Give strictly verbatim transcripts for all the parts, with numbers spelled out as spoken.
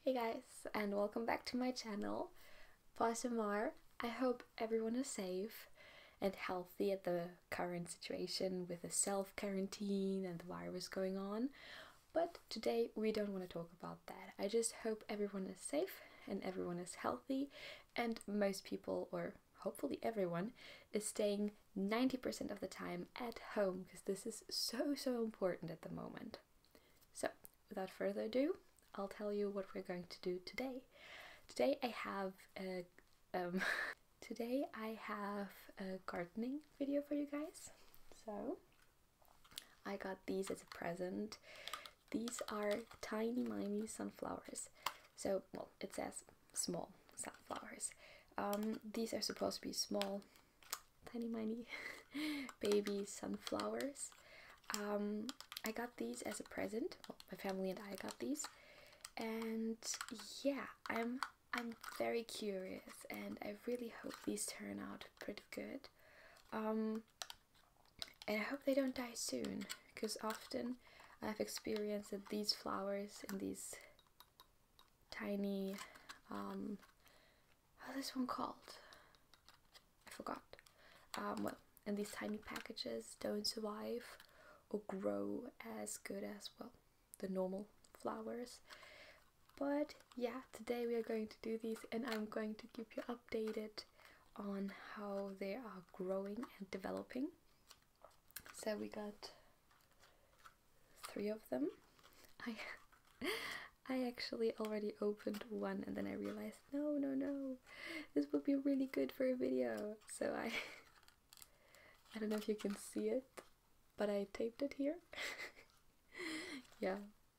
Hey guys, and welcome back to my channel, Mar. I hope everyone is safe and healthy at the current situation with the self-quarantine and the virus going on. But today we don't want to talk about that. I just hope everyone is safe and everyone is healthy, and most people, or hopefully everyone, is staying ninety percent of the time at home, because this is so so important at the moment. So without further ado, I'll tell you what we're going to do today. Today I have a um, today I have a gardening video for you guys. So I got these as a present. These are tiny miny sunflowers. So, well, it says small sunflowers. Um, these are supposed to be small, tiny miny baby sunflowers. Um, I got these as a present. Well, my family and I got these. And yeah, I'm I'm very curious, and I really hope these turn out pretty good. Um, and I hope they don't die soon, because often I've experienced that these flowers in these tiny, um, how's this one called? I forgot. Um, well, and these tiny packages don't survive or grow as good as, well, the normal flowers. But yeah, today we are going to do these, and I'm going to keep you updated on how they are growing and developing. So we got three of them. I I actually already opened one, and then I realized no no no this would be really good for a video. So I I don't know if you can see it, but I taped it here. Yeah.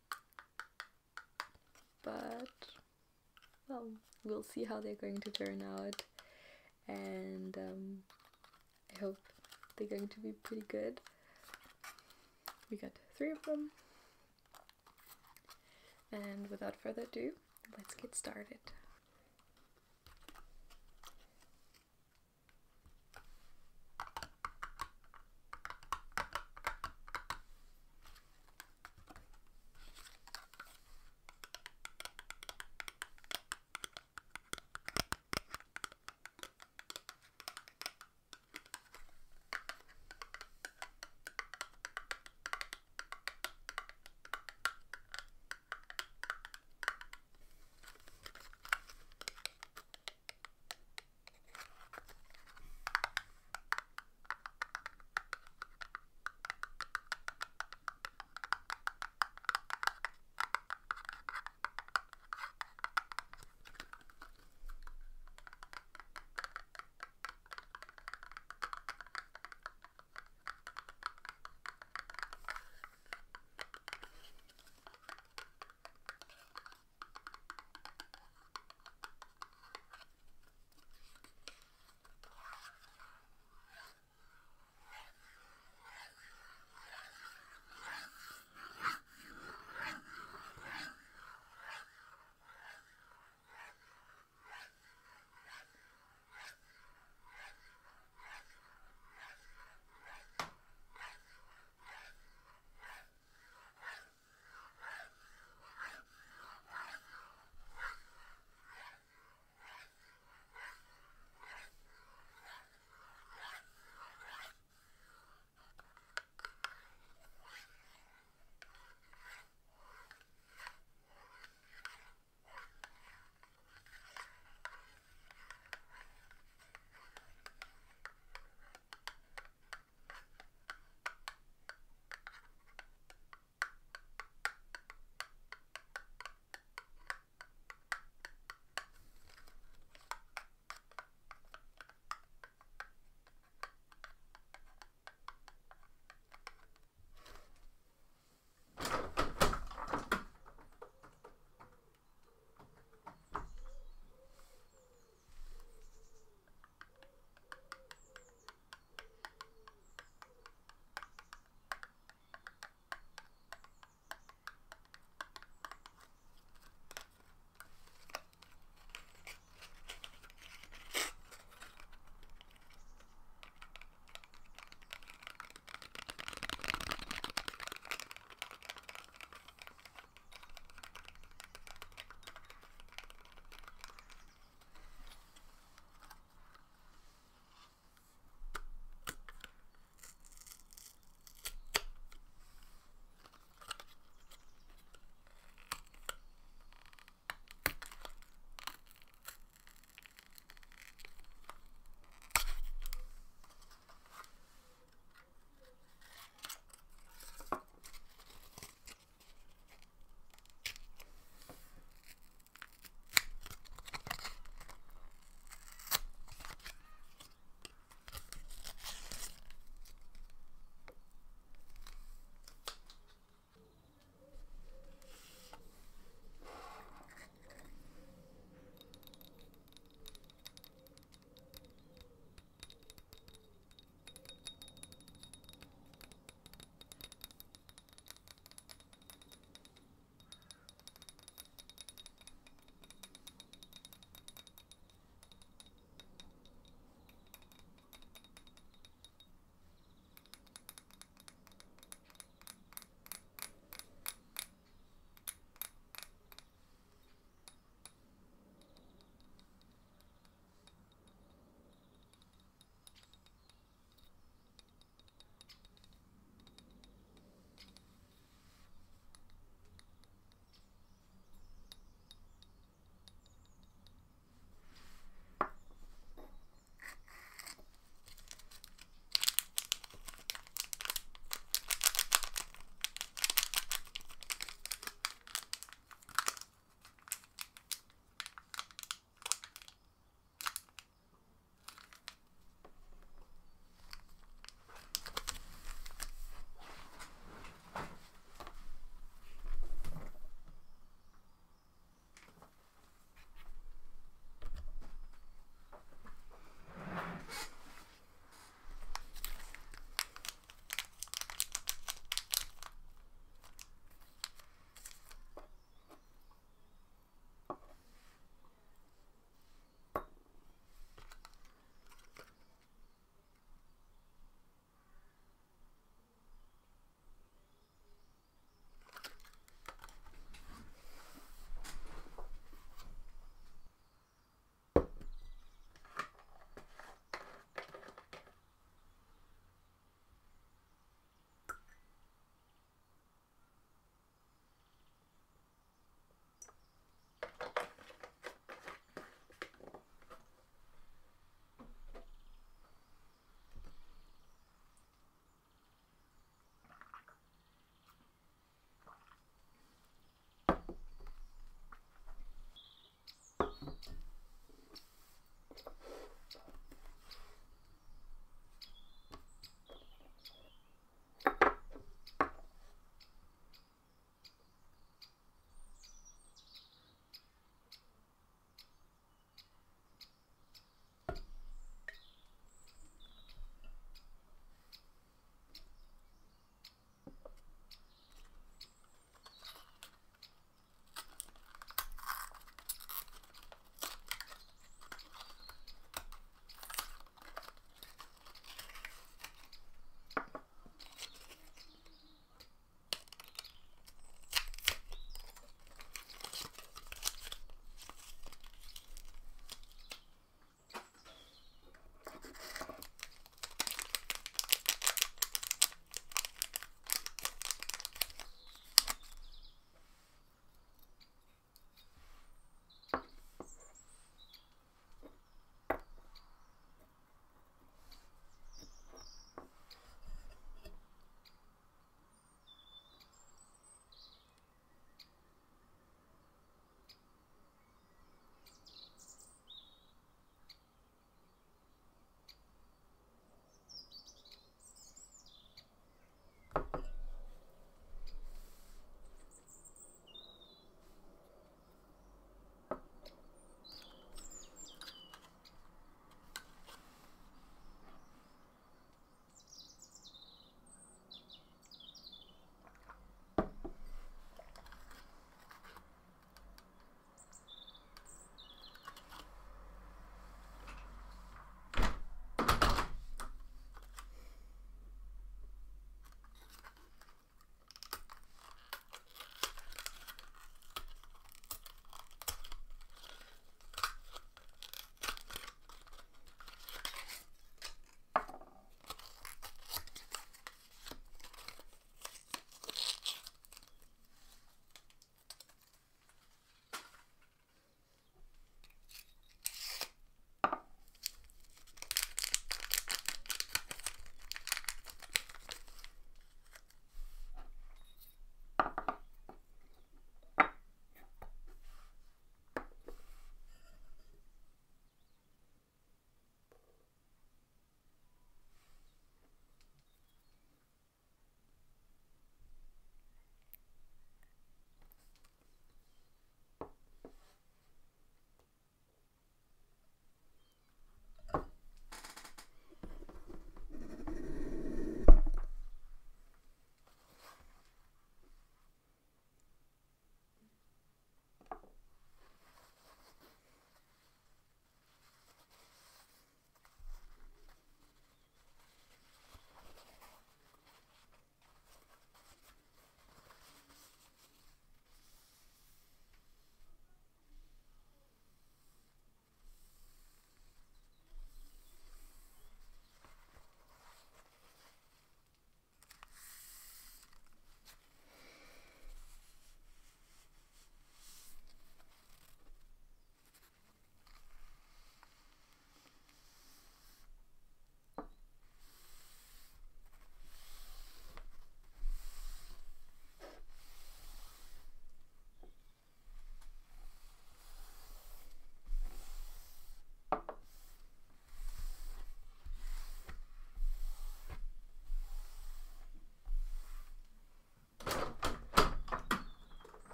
But, well, we'll see how they're going to turn out, and um, I hope they're going to be pretty good. We got three of them, and without further ado, let's get started.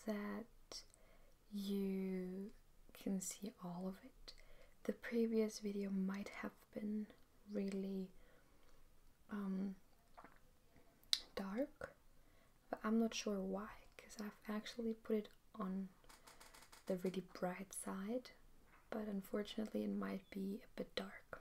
that you can see all of it. The previous video might have been really um, dark, but I'm not sure why, because I've actually put it on the really bright side, but unfortunately it might be a bit dark.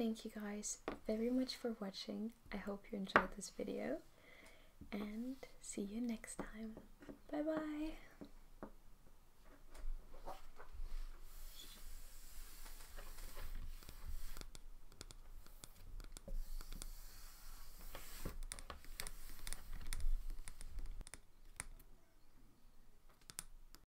thank you guys very much for watching. I hope you enjoyed this video, and see you next time. Bye bye.